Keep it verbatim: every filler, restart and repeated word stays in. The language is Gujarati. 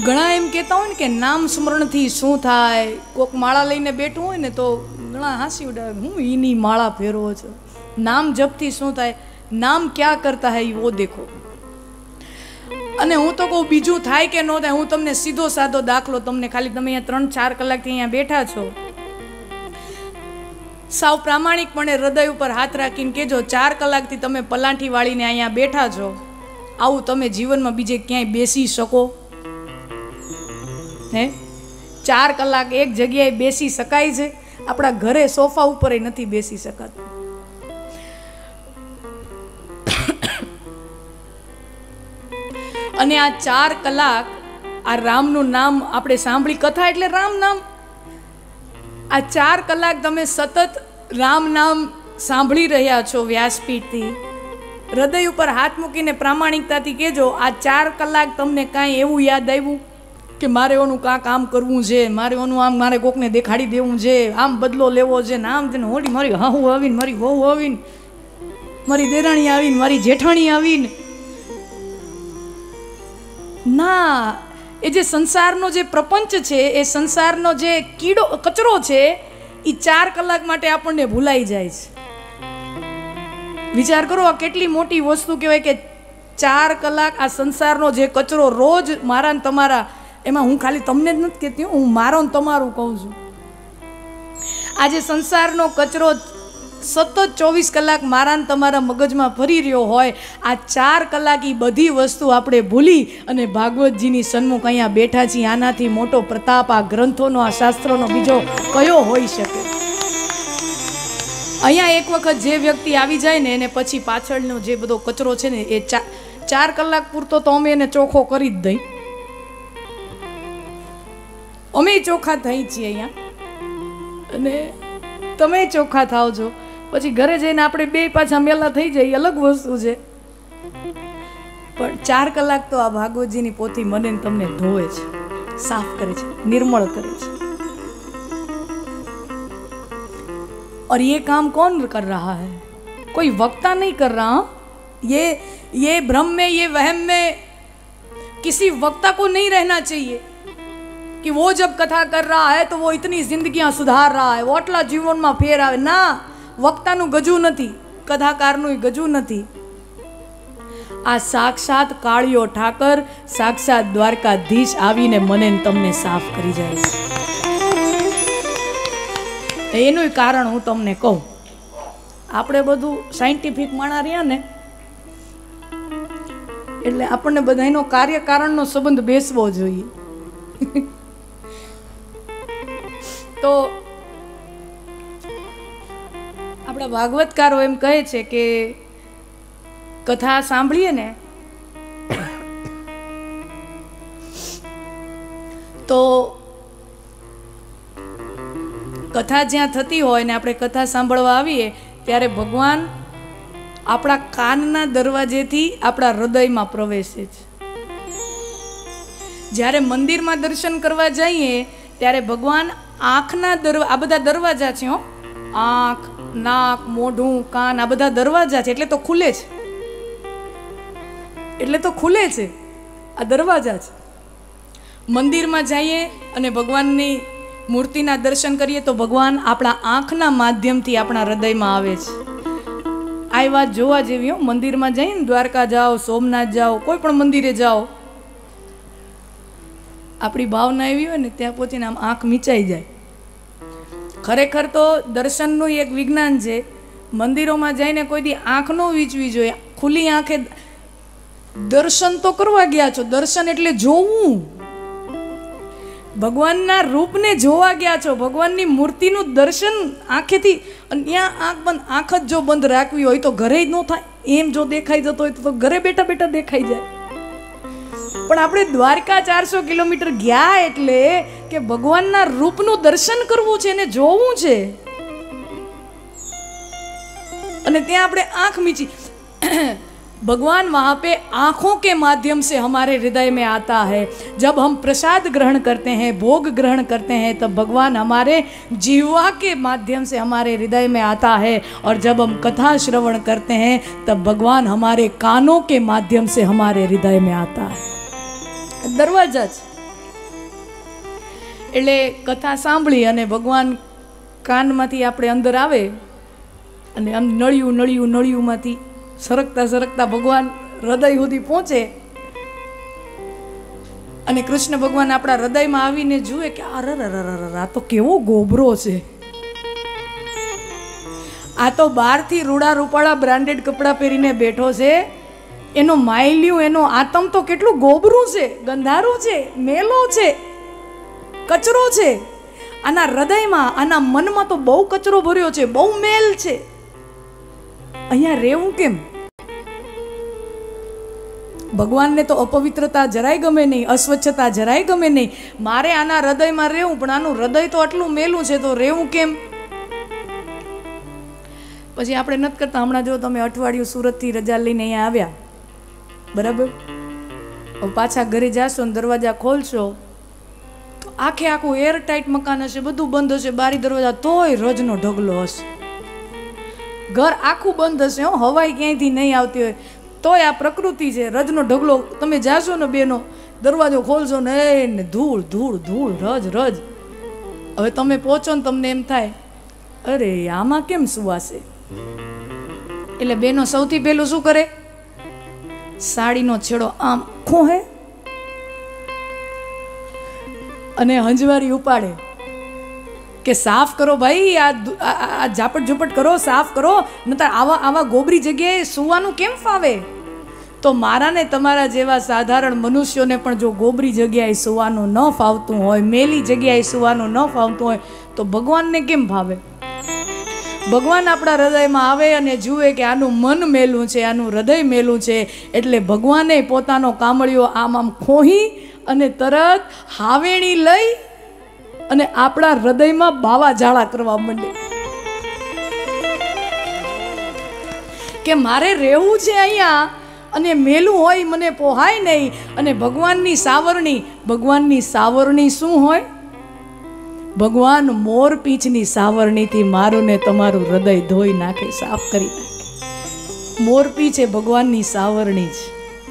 ઘણા એમ કહેતા હોય ને કે નામ સ્મરણથી શું થાય, કોઈક માળા લઈને બેઠું હોય ને તો ઘણા હાંસી ઉડાવે, હું એની માળા ફેરવો છો, નામ જપથી શું થાય, નામ ક્યાં કરતા હૈ વો દેખો. અને હું તો કહું બીજું થાય કે ન થાય, હું તમને સીધો સાદો દાખલો, તમને ખાલી તમે અહીંયા ત્રણ ચાર કલાકથી અહીંયા બેઠા છો, સાવ પ્રામાણિકપણે હૃદય ઉપર હાથ રાખીને કહેજો, ચાર કલાકથી તમે પલાંઠી વાળીને અહીંયા બેઠા છો, આવું તમે જીવનમાં બીજે ક્યાંય બેસી શકો? હે, ચાર કલાક એક જગ્યાએ બેસી શકાય છે? આપણા ઘરે સોફા ઉપર નથી બેસી શકાતું. અને આ ચાર કલાક આ રામનું નામ આપણે સાંભળી, કથા એટલે રામ નામ, આ ચાર કલાક તમે સતત રામ નામ સાંભળી રહ્યા છો વ્યાસપીઠથી, હૃદય ઉપર હાથ મૂકીને પ્રામાણિકતાથી કહેજો, આ ચાર કલાક તમને કાંઈ એવું યાદ આવ્યું કે મારે ઓનું કાંક આમ કરવું છે, મારે ઓનું આમ મારે કોકને દેખાડી દેવું છે, આમ બદલો લેવો છે ને આમ તેને હોળી મારી હાહુ આવીને, મારી વહુ આવીને, મારી દેરાણી આવીને, મારી જેઠાણી આવીને? ના, એ જે સંસારનો જે પ્રપંચ છે, એ સંસારનો જે કીડો કચરો છે, એ ચાર કલાક માટે આપણને ભૂલાઈ જાય છે. વિચાર કરો, આ કેટલી મોટી વસ્તુ કહેવાય કે ચાર કલાક આ સંસારનો જે કચરો રોજ મારા ને તમારા, એમાં હું ખાલી તમને જ નથી કહેતી, હું મારો ને તમારું કહું છું, આ જે સંસારનો કચરો સતત ચોવીસ કલાક મારા ને તમારા મગજમાં ફરી રહ્યો હોય, આ ચાર કલાક એ બધી વસ્તુ આપણે ભૂલી અને ભાગવતજીની સન્મુખ અહીંયા બેઠા છીએ, આનાથી મોટો પ્રતાપ આ ગ્રંથોનો, આ શાસ્ત્રોનો બીજો કયો હોઈ શકે? અહીંયા એક વખત જે વ્યક્તિ આવી જાય ને એને પછી પાછળનો જે બધો કચરો છે ને એ ચાર ચાર કલાક પૂરતો તો અમે એને ચોખ્ખો કરી જ દઈ, અમે ચોખ્ખા થઈ છીએ અહીંયા, અને તમે ચોખ્ખા થાવ છો, પછી ઘરે જઈને આપણે બે પાછા મેલા થઈ જાય, અલગ વસ્તુ છે. પણ ચાર કલાક તો આ ભાગવતજીની પોથી મને તમને ધોવે છે, સાફ કરે છે, નિર્મળ કરે છે. और ये काम कौन कर रहा है? कोई वक्ता नहीं कर रहा. ये ये भ्रम में, ये वहम में किसी वक्ता को नहीं रहना चाहिए कि वो जब कथा कर रहा है तो वो इतनी जिंदगियां सुधार रहा है, वो आटला जीवનમાં ફેર આવે. ના, વક્તાનું ગજું નથી, કથાકારનું ગજું નથી. આ સાક્ષાત કાળિયો ઠાકર, સાક્ષાત દ્વારકાધીશ આવીને મને તમને સાફ કરી જાય છે. એનું કારણ હું તમને કહું. આપણે બધું સાયન્ટિફિક માણા રહ્યા ને એટલે આપણને બધાનો કાર્યકારણનો સંબંધ બેસવો જોઈએ. તો આપણા ભાગવતકારો એમ કહે છે કે કથા સાંભળીએ ને તો કથા જ્યાં થતી હોય ને આપણે કથા સાંભળવા આવીએ ત્યારે ભગવાન આપણા કાનના દરવાજેથી આપણા હૃદયમાં પ્રવેશે છે. જ્યારે મંદિરમાં દર્શન કરવા જઈએ ત્યારે ભગવાન આંખના દરવા આ બધા દરવાજા છે, હો, આંખ, નાક, મોઢું, કાન, આ બધા દરવાજા છે, એટલે તો ખુલે છે, એટલે તો ખુલે છે, આ દરવાજા છે. મંદિરમાં જઈએ અને ભગવાનની મૂર્તિના દર્શન કરીએ તો ભગવાન આપણા આંખના માધ્યમથી આપણા હૃદયમાં આવે છે. આ વાત જોવા જેવી, હો. મંદિરમાં જઈને દ્વારકા જાઓ, સોમનાથ જાઓ, કોઈ પણ મંદિરે જાઓ, આપણી ભાવના એવી હોય ને ત્યાં પહોંચીને આમ આંખ મીચાઈ જાય. ખરેખર તો દર્શનનું એક વિજ્ઞાન છે. મંદિરોમાં જઈને કોઈ દી આંખ ન વીંચવી જોઈએ. ખુલ્લી આંખે દર્શન તો કરવા ગયા છો, દર્શન એટલે જોવું, ભગવાનના રૂપને જોવા ગયા છો, ભગવાનની મૂર્તિનું દર્શન આંખેથી. અને ત્યાં આંખ બંધ, આંખ જ જો બંધ રાખવી હોય તો ઘરે જ ન થાય. એમ જો દેખાઈ જતો હોય તો ઘરે બેઠા બેઠા દેખાઈ જાય. પણ આપણે દ્વારકા ચારસો કિલોમીટર ગયા એટલે કે ભગવાનના રૂપનું દર્શન કરવું છે ને જોવું છે, અને ત્યાં આપણે આંખ મીચી. भगवान वहाँ पे आँखों के माध्यम से हमारे हृदय में आता है. जब हम प्रसाद ग्रहण करते हैं, भोग ग्रहण करते हैं, तब भगवान हमारे जीवा के माध्यम से हमारे हृदय में आता है. और जब हम कथा श्रवण करते हैं तब भगवान हमारे कानों के माध्यम से हमारे हृदय में आता है. दरवाजा એટલે કથા સાંભળી અને ભગવાન કાનમાંથી આપણે અંદર આવે અને આમ નળિયું નળિયું નળિયુંમાંથી સરકતા સરકતા ભગવાન હૃદય સુધી પહોંચે અને કૃષ્ણ ભગવાન આપણા હૃદયમાં આવીને જુએ કે અર આ તો કેવો ગોબરો છે, આ તો બહારથી રૂડા રૂપાળા બ્રાન્ડેડ કપડાં પહેરીને બેઠો છે, એનો માયલ્યું એનો આતમ તો કેટલું ગોબરું છે, ગંધારું છે, મેલો છે, કચરો છે. આના હૃદયમાં આના મનમાં તો બહુ કચરો ભર્યો છે, બહુ મેલ છે, અહીંયા રહેવું કેમ? ભગવાનને તો અપવિત્રતા જરાય ગમે નહીં, અસ્વચ્છતા જરાય ગમે નહીં. મારે આના હૃદયમાં રહેવું, પણ આનું હૃદય તો આટલું મેલું છે, તો રહેવું કેમ? પછી આપણે નથી કરતા. હમણાં જો તમે અઠવાડિયું સુરતથી રજા લઈને અહીંયા આવ્યા, બરાબર, હવે પાછા ઘરે જાશો ને દરવાજા ખોલશો તો આખે આખું એરટાઈટ મકાન હશે, બધું બંધ હશે, બારી દરવાજા, તોય રજનો ઢગલો હશે. ઘર આખું બંધ હશે, હો, હવાઈ ક્યાંયથી નહીં આવતી હોય, તોય આ પ્રકૃતિ છે, રજનો ઢગલો. તમે જાશો ને બેનો, દરવાજો ખોલશો ને ને ધૂળ ધૂળ ધૂળ, રજ રજ. હવે તમે પહોંચો ને તમને એમ થાય અરે આમાં કેમ સુવાશે? એટલે બેનો સૌથી પહેલું શું કરે? સાડીનો છેડો આમ ખોહે અને હંજવારી ઉપાડે કે સાફ કરો ભાઈ, આ ઝાપટ ઝુપટ કરો, સાફ કરો, નતર આવા આવા ગોબરી જગ્યાએ સુવાનું કેમ ફાવે? તો મારા ને તમારા જેવા સાધારણ મનુષ્યોને પણ જો ગોબરી જગ્યાએ સુવાનું ન ફાવતું હોય, મેલી જગ્યાએ સુવાનું ન ફાવતું હોય, તો ભગવાનને કેમ ફાવે? ભગવાન આપણા હૃદયમાં આવે અને જુએ કે આનું મન મેલું છે, આનું હૃદય મેલું છે, એટલે ભગવાને પોતાનો કામળિયો આમ આમ ખોહી અને તરત હાવેણી લઈ અને આપણા હૃદયમાં બાવા ઝાડા કરવા માંડે કે મારે રહેવું છે અહીંયા, અને મેલું હોય મને પોહાય નહીં. અને ભગવાનની સાવરણી, ભગવાનની સાવરણી શું હોય? ભગવાન મોર પીંછની સાવરણીથી મારું ને તમારું હૃદય ધોઈ નાખે, સાફ કરી નાખે. મોર પીંછ એ ભગવાનની સાવરણી છે.